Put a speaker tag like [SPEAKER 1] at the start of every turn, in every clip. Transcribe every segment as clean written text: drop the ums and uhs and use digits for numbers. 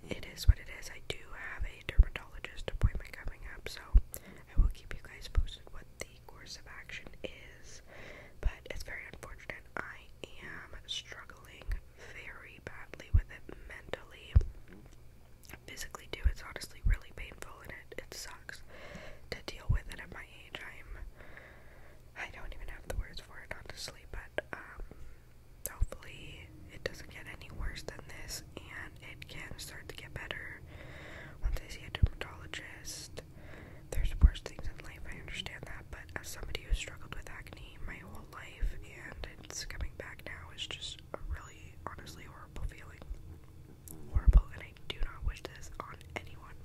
[SPEAKER 1] it is what it is. I do have a dermatologist appointment coming up, so I will keep you guys posted what the course of action is. But it's very unfortunate. I am struggling very badly with it mentally. Physically too, it's honestly really painful and it sucks to deal with it at my age. I don't even have the words for it, honestly, but hopefully it doesn't get any worse than this and it can start to get better once I see a dermatologist. There's worse things in life, I understand that, but as somebody who's struggled with acne my whole life and it's coming back now, is just a really, honestly horrible feeling. Horrible, and I do not wish this on anyone.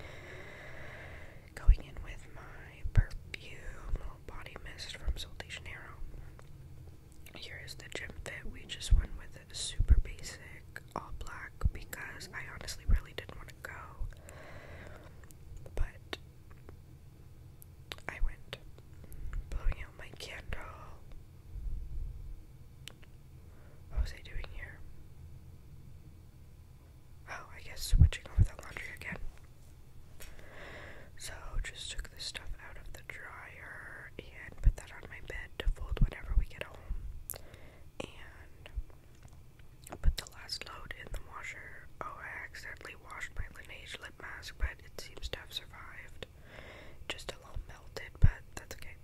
[SPEAKER 1] Going in with my perfume body mist from Sol de Janeiro. Here is the gym fit. We just went with it super basic, all black, because I honestly really didn't want to go. But I went. Blowing out my candle. What was I doing here? Oh, I guess switching over the laundry again. So, just took this stuff out of the dryer and put that on my bed to fold whenever we get home. And put the last load in the washer. Oh, I accidentally washed my Laneige lip mask, but it seems to have survived. Just a little melted, but that's okay.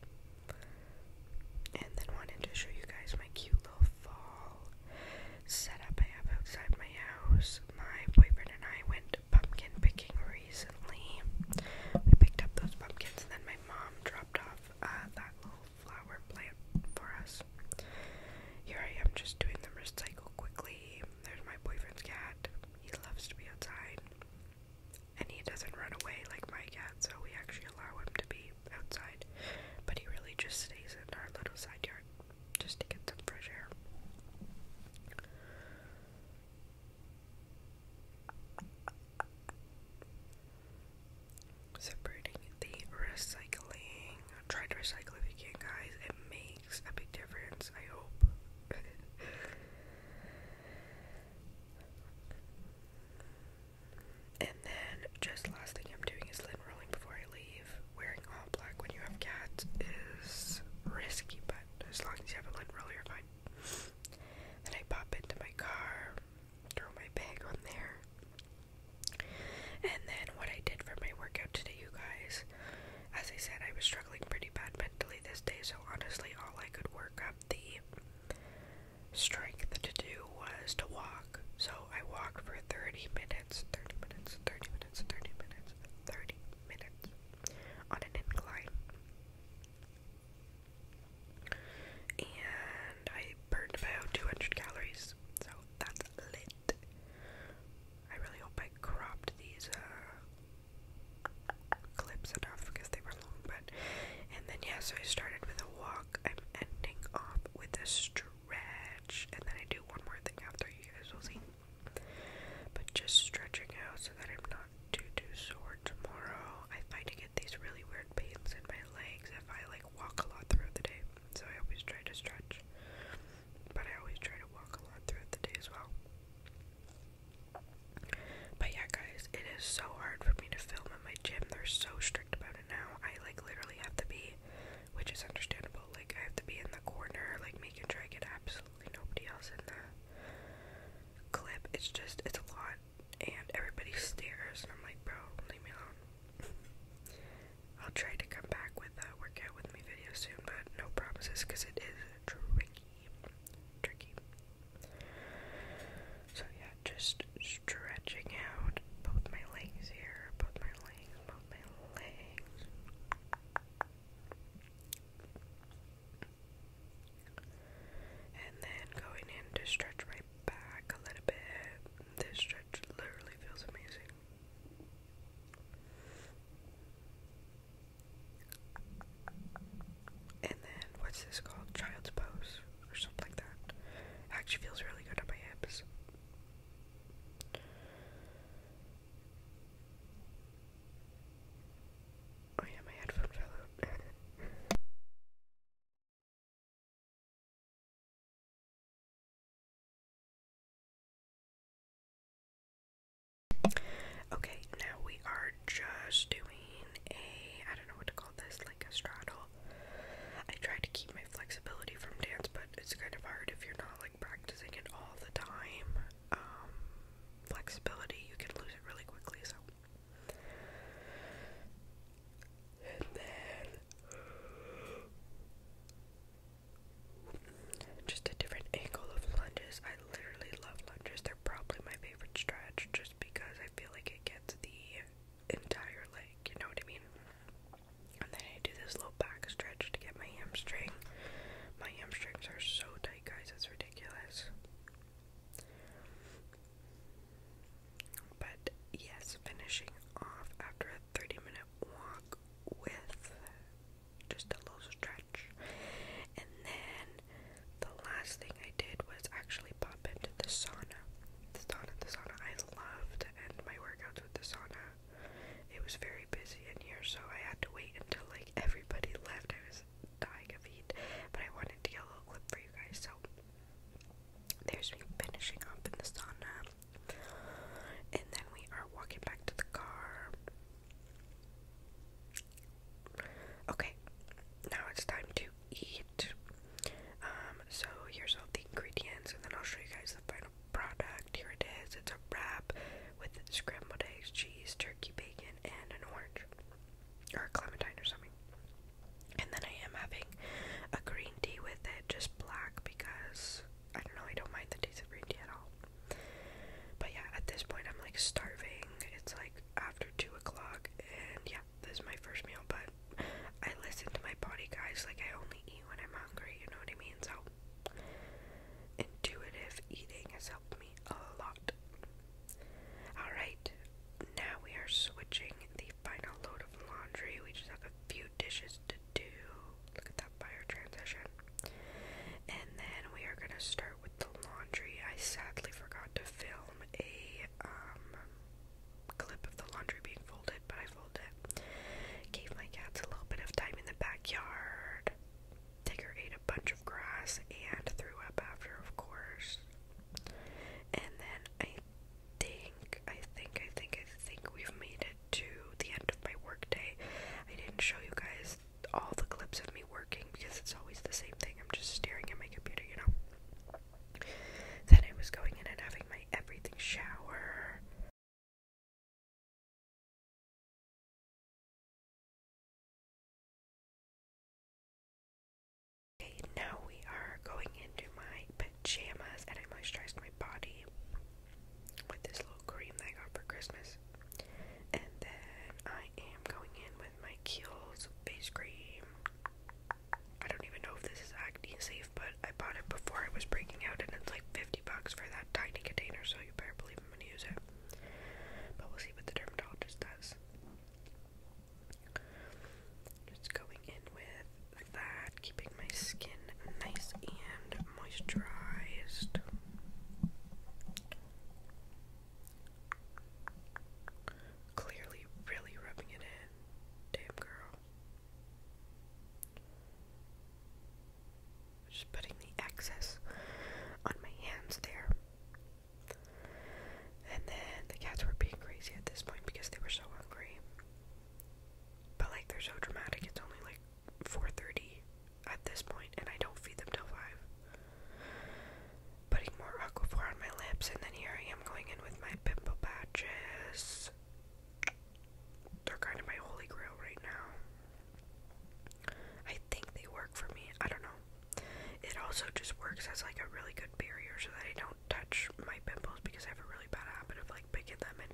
[SPEAKER 1] And then wanted to show you guys my cute little fall setup I have outside my house. My boyfriend and I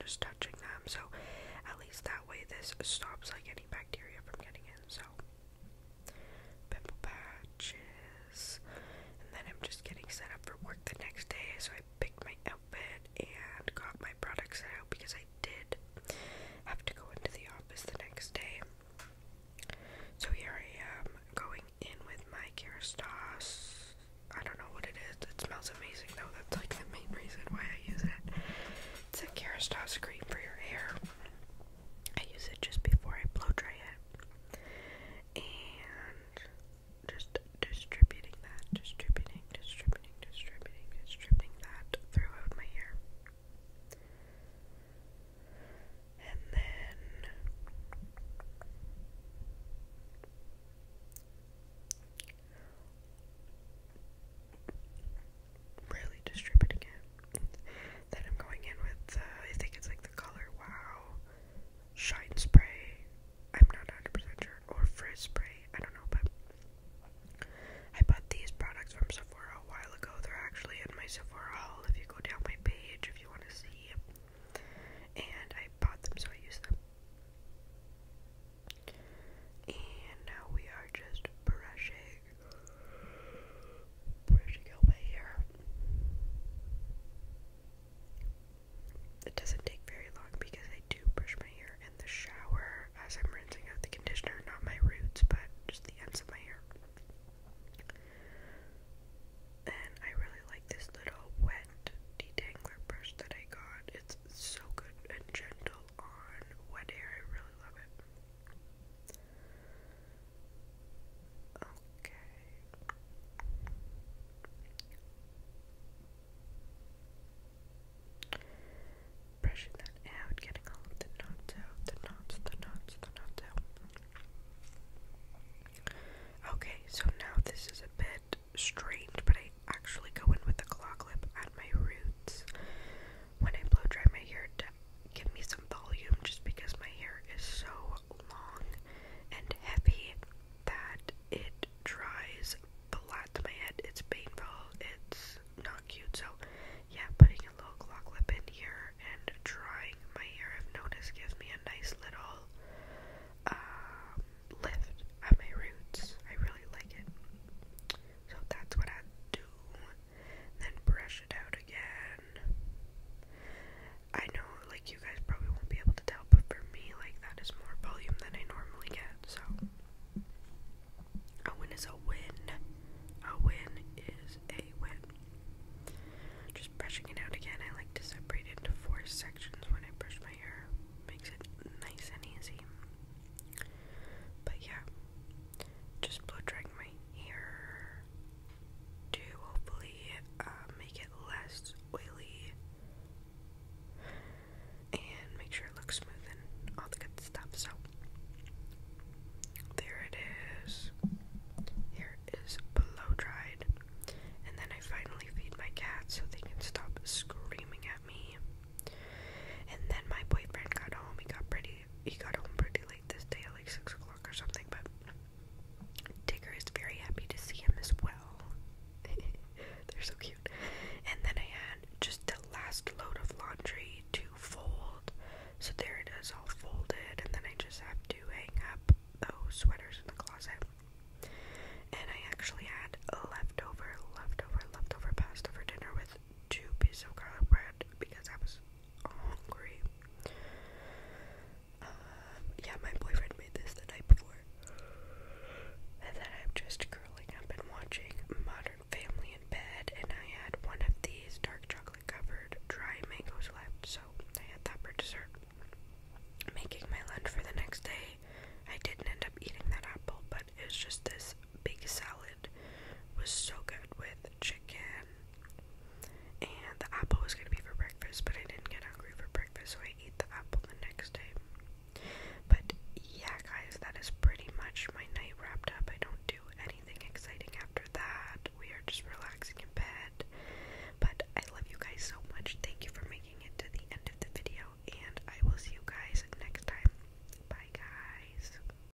[SPEAKER 1] just touching them. So at least that way this stops like any bacteria